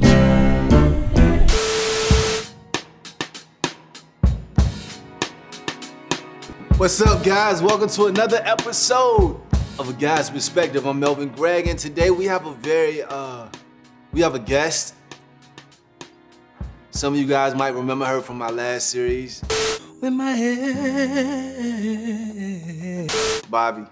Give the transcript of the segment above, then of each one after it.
What's up, guys? Welcome to another episode of A Guy's Perspective. I'm Melvin Gregg, and today we have a guest. Some of you guys might remember her from my last series. With my head. Bobby.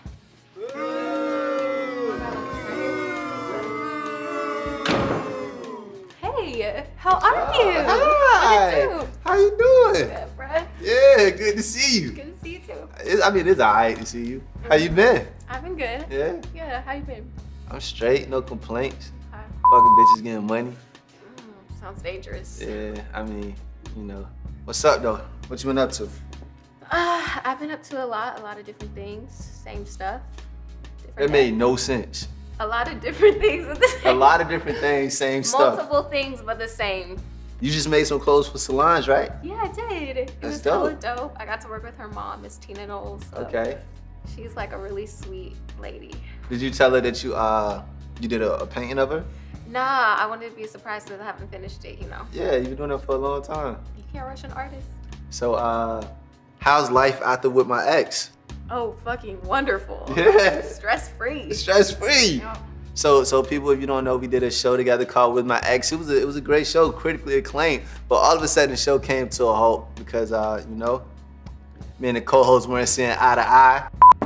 Hey, how are you? Hi. How you doing? Good, bruh. Yeah, good to see you. Good to see you too. It's alright to see you. How you been? I've been good. Yeah? Yeah, how you been? I'm straight, no complaints. Hi. Fucking bitches getting money. Sounds dangerous. Yeah, I mean, you know. What's up though? What you been up to? I've been up to a lot of different things. Same stuff. That made no sense. A lot of different things with the same. A lot of different things, same stuff. Multiple things, but the same. You just made some clothes for Solange, right? Yeah, I did. It That's was dope. hella dope. I got to work with her mom, Miss Tina Knowles. So Okay. she's like a really sweet lady. Did you tell her that you did a painting of her? Nah, I wanted to be surprised because I haven't finished it, you know. Yeah, you've been doing that for a long time. You can't rush an artist. So how's life after with my ex? Oh, fucking wonderful. Yeah. Stress-free. Stress-free. Yeah. So people, if you don't know, we did a show together called With My Ex. It was a great show, critically acclaimed. But all of a sudden, the show came to a halt because you know, me and the co-hosts weren't seeing eye to eye.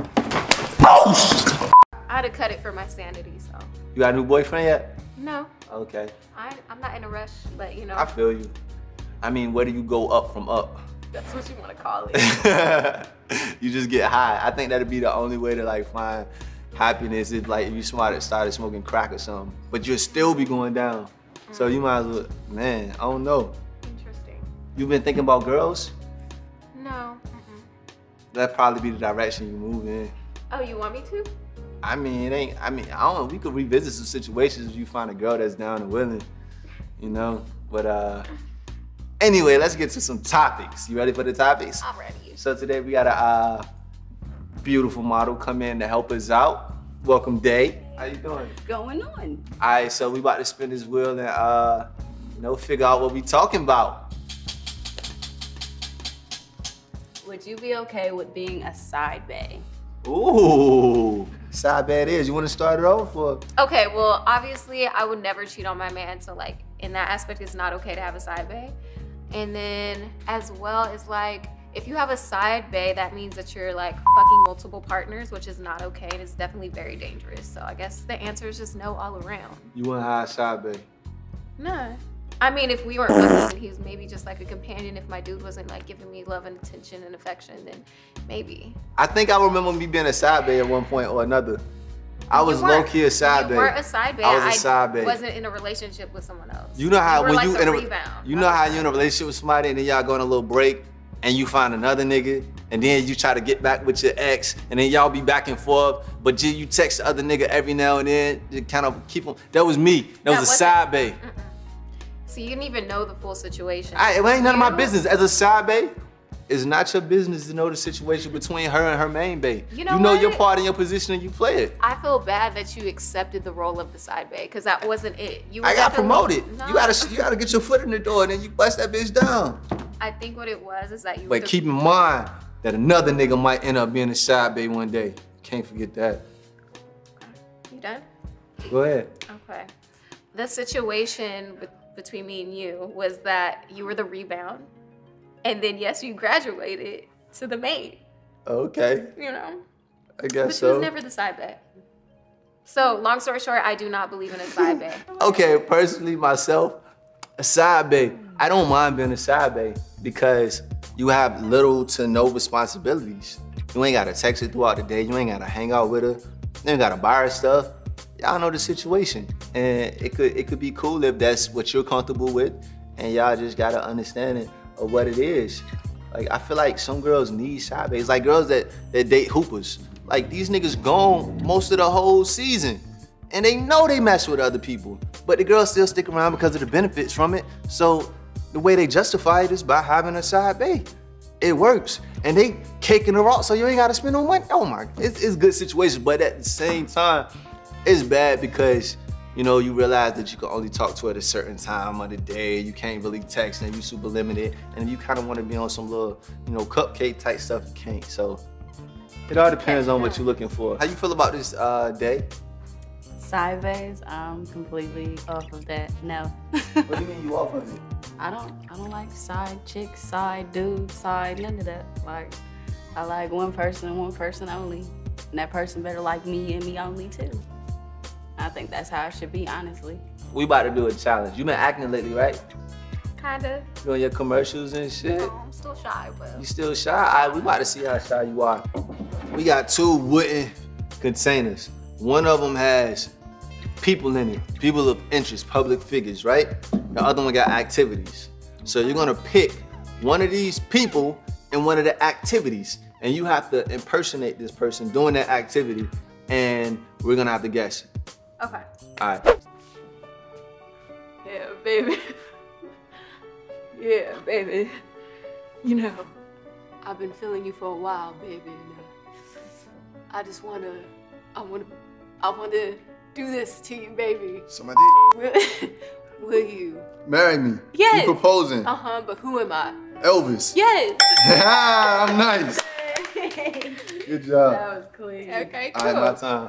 I had to cut it for my sanity, so. You got a new boyfriend yet? No, Okay, I'm not in a rush, but you know, I feel you. I mean, where do you go up from up? that's what you want to call it. You just get high. I think that'd be the only way to like find happiness is like if you started smoking crack or something. But you'll still be going down. So you might as well, man, I don't know. Interesting. You been thinking about girls? No. That'd probably be the direction you move in. Oh, you want me to? I mean, I don't know, we could revisit some situations if you find a girl that's down and willing, you know? But anyway, let's get to some topics. You ready for the topics? I'm ready. So today we got a beautiful model come in to help us out. Welcome, Day. How you doing? What's going on? All right, so we about to spin this wheel and you know, figure out what we talking about. Would you be okay with being a side bae? Ooh, side bad is. You want to start it off or? Okay, well, obviously, I would never cheat on my man, so like, in that aspect, it's not okay to have a side bae. And then, as well as like, if you have a side bae, that means that you're like fucking multiple partners, which is not okay, and it's definitely very dangerous. So I guess the answer is just no all around. You want to hire side bae? No. I mean, if we weren't fucking and he was maybe just like a companion, if my dude wasn't like giving me love and attention and affection, then maybe. I think I remember me being a side bae at one point or another. I was low-key a side bae. You weren't a side bae. I was a side bae. I wasn't in a relationship with someone else. You know how were when like you the in a rebound. you know how you in a relationship with somebody and then y'all go on a little break and you find another nigga and then you try to get back with your ex and then y'all be back and forth, but you text the other nigga every now and then to kind of keep them. That was me. That was a side bae. So you didn't even know the full situation. It ain't none of my business. As a side bae, it's not your business to know the situation between her and her main bae. You know know what? your part and your position and you play it. I feel bad that you accepted the role of the side bae because that wasn't it. You were I got definitely- promoted. No. You gotta get your foot in the door and then you bust that bitch down. I think what it was is that you. But keep in mind that another nigga might end up being a side bae one day. Can't forget that. You done? Go ahead. Okay. The situation between me and you was that you were the rebound, and then yes, you graduated to the main. Okay, You know. I guess But she so. was never the side bae. So long story short, I do not believe in a side bae. Okay, personally myself, a side bae, I don't mind being a side bae because you have little to no responsibilities. You ain't gotta text her throughout the day. You ain't gotta hang out with her. You ain't gotta buy her stuff. Y'all know the situation. And it could be cool if that's what you're comfortable with and y'all just got an understanding of what it is. Like, I feel like some girls need side baes. Like girls that date hoopers. Like these niggas gone most of the whole season and they know they mess with other people, but the girls still stick around because of the benefits from it. So the way they justify it is by having a side bae. It works. And they caking her off so you ain't gotta spend no money. Oh my, it's a good situation, but at the same time, it's bad because you know, you realize that you can only talk to her at a certain time of the day. You can't really text and you super limited. And if you kind of want to be on some little, you know, cupcake type stuff, you can't. So it all depends on what you're looking for. How you feel about this day? Side bays, I'm completely off of that. No. What do you mean you off of it? I don't like side chicks, side dudes, side none of that. Like, I like one person only. And that person better like me and me only too. I think that's how it should be, honestly. We about to do a challenge. You been acting lately, right? Kinda. Doing your commercials and shit. No, I'm still shy, but. You still shy? All right, we about to see how shy you are. We got 2 wooden containers. One of them has people in it, people of interest, public figures, right? The other one got activities. So you're gonna pick one of these people and one of the activities, and you have to impersonate this person doing that activity, and we're gonna have to guess it. Okay. All right. Yeah, baby. Yeah, baby. You know, I've been feeling you for a while, baby. And, I want to do this to you, baby. Somebody Will you? marry me. Yes. You proposing. But who am I? Elvis. Yes. I'm nice. Good job. That was clean. Okay, All cool. right, my time.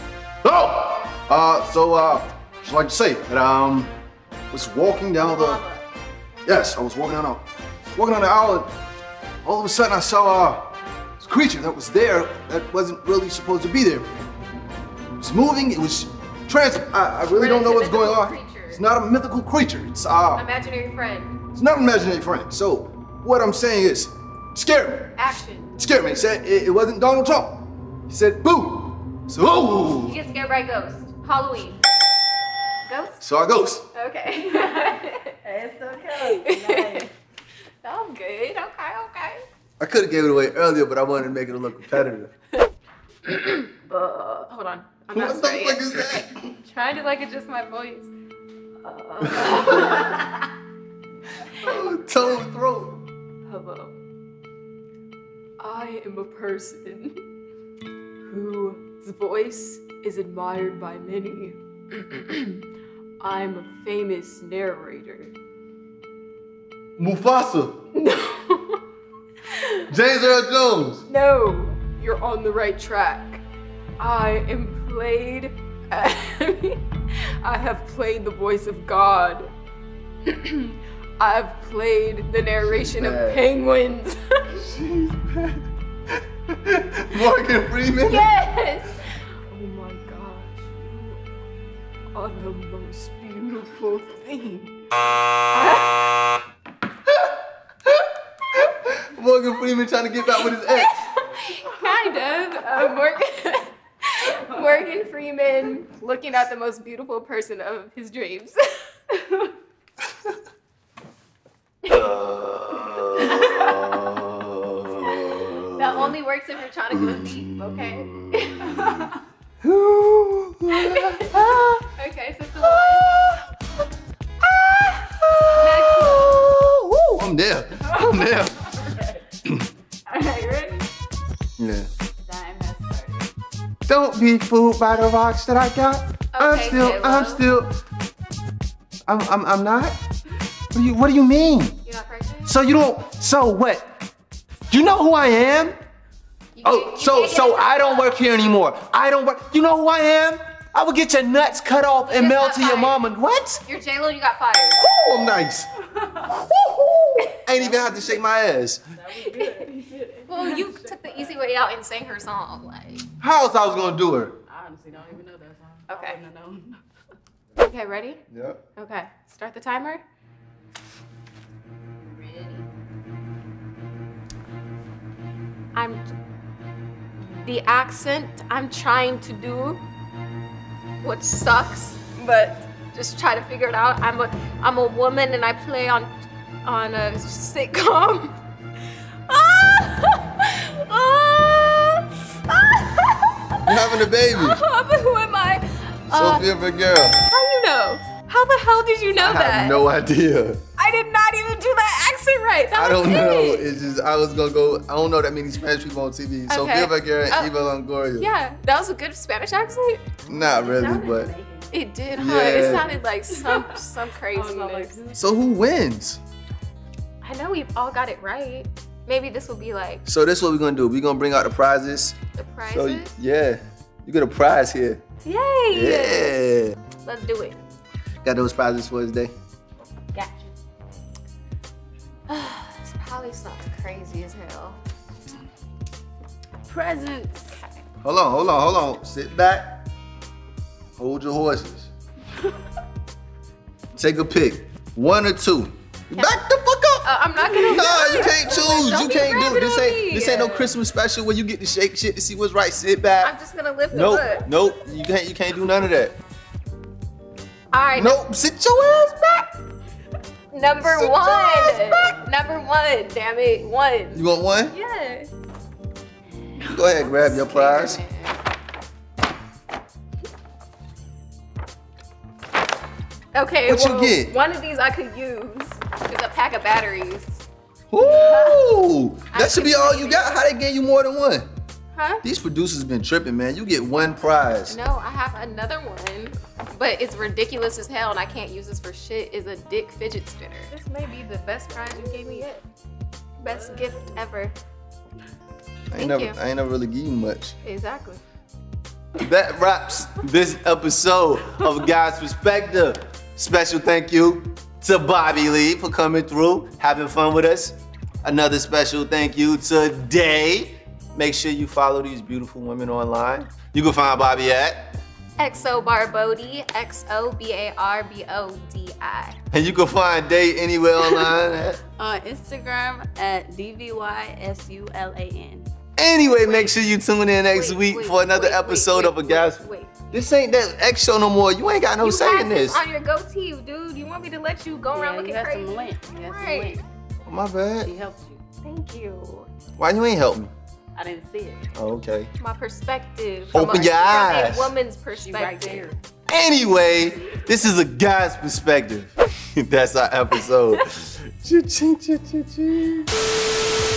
Just like to say that was walking down the. Yes, I was walking down the aisle, and all of a sudden I saw this creature that was there that wasn't really supposed to be there. It was moving. It was I really don't know what's going on. Creature. It's not a mythical creature. It's Imaginary friend. It's not an imaginary friend. So what I'm saying is, it scared me. Action. It scared me. It said it wasn't Donald Trump. He said boo. So ooh. You get scared by ghosts. Halloween. Ghost? Saw a ghost. Okay. It's okay. Nice. That was good. Okay. I could have gave it away earlier, but I wanted to make it a little competitive. Hold on. I'm not What the starting fuck yet. is that? Trying to like adjust my voice. Tone throat. Hello. I am a person whose voice is admired by many. I'm a famous narrator. Mufasa. No. James Earl Jones. No, you're on the right track. I am played. I have played the voice of God. I've played the narration of bad. penguins. She's bad. Morgan Freeman. Yes! Oh my gosh, you are the most beautiful thing. Morgan Freeman trying to get back with his ex. Kind of. Morgan Freeman looking at the most beautiful person of his dreams. That only works if you're trying to go deep, okay? Okay, so I'm there. Alright, ready? Yeah. Time has started. Don't be fooled by the rocks that I got. Okay, I'm not? What do you mean? You're not pregnant? So you don't, so what? You know who I am? You Oh, can't- you so can't get I don't into work here anymore. I don't work, you know who I am? I would get your nuts cut off and Yes, mailed not to your fired. mama. What? You're J-Lo, you got fired. Woo, I'm nice. Woo-hoo. Ain't even have to shake my ass. Well, you took the easy way out and sang her song, like. How else I was gonna do her? I honestly don't even know that song. Okay. I wouldn't have known. Okay, ready? Yeah. Okay, start the timer. Ready? The accent I'm trying to do, which sucks, but just try to figure it out. I'm a woman and I play on a sitcom. You're having a baby. But who am I? Sophia Vergara. How you know? How the hell did you know I that? have no idea. I did not even do that accent right. That I was don't know. it. It's just, I was gonna go, I don't know that many Spanish people on TV. Sophia Vergara and Eva Longoria. Yeah, that was a good Spanish accent. Not really, Sounded but Jamaican. It did, huh? Yeah. It sounded like some craziness. So who wins? I know we've all got it right. Maybe this will be like So this is what we're gonna do. We're gonna bring out the prizes. the prizes. So yeah, you get a prize here. Yay! Yeah. Let's do it. Got those prizes for us today? Got you. It's probably something crazy as hell. Presents. Hold on. Sit back. Hold your horses. Take a pick. 1 or 2. Back the fuck up. I'm not gonna. No, you can't choose. Don't You be can't do grabbing it. on me. This ain't no Christmas special where you get to shake shit to see what's right. Sit back. I'm just gonna lift them up. Nope. You can't do none of that. All right. Nope. Sit your ass back. Number Sit your one. ass Number 1. Damn it. 1. You want one? Yeah. Go ahead, grab your prize. Okay. What you get? One of these I could use. It's a pack of batteries. Ooh, that should be all you got. How they gave you more than one? Huh? These producers been tripping, man. You get one prize. No, I have another one, but it's ridiculous as hell, and I can't use this for shit. Is a dick fidget spinner. This may be the best prize you gave me yet. Best gift ever. I ain't never really give you much. Exactly. That wraps this episode of God's Perspective. Special thank you to Bobby Lee for coming through, having fun with us. Another special thank you today. Make sure you follow these beautiful women online. You can find Bobby at XO Barbodi, XOBARBODI. and you can find Day anywhere online at. On Instagram at DVYSULAN. Anyway, make sure you tune in next week for another episode of A Gas. Wait. This ain't that X show no more. You ain't got no You say have in this. on your goatee, dude. You want me to let you go around Yeah, looking you have crazy? some lint. You have some Right. lint. Oh, my bad. She helped you. Thank you. Why you ain't help me? I didn't see it. Oh, okay. My perspective. Open your eyes. From a woman's She right perspective. there. Anyway, this is A Guy's Perspective. That's our episode. Cha-ching, cha-ching, cha-ching.